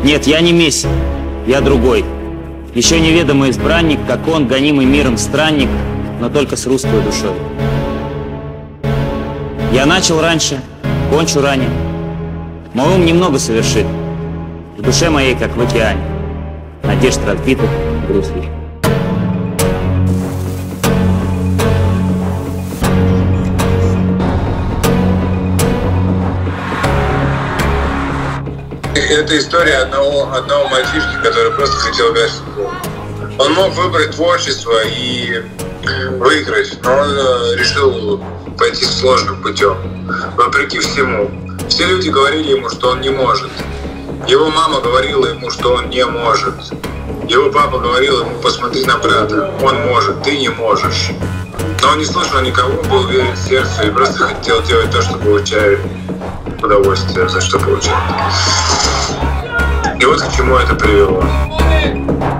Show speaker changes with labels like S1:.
S1: Нет, я не Месси, я другой. Еще неведомый избранник, как он, гонимый миром странник, но только с русской душой. Я начал раньше, кончу ранее. Мой ум немного совершит. В душе моей, как в океане, надежд разбитых, Брюс Ли.
S2: Это история одного мальчишки, который просто хотел играть в футбол. Он мог выбрать творчество и выиграть, но он решил пойти сложным путем, вопреки всему. Все люди говорили ему, что он не может. Его мама говорила ему, что он не может. Его папа говорил ему: посмотри на брата, он может, ты не можешь. Но он не слушал никого, был уверен в сердце и просто хотел делать то, что получает удовольствие, за что получает. И вот к чему это привело.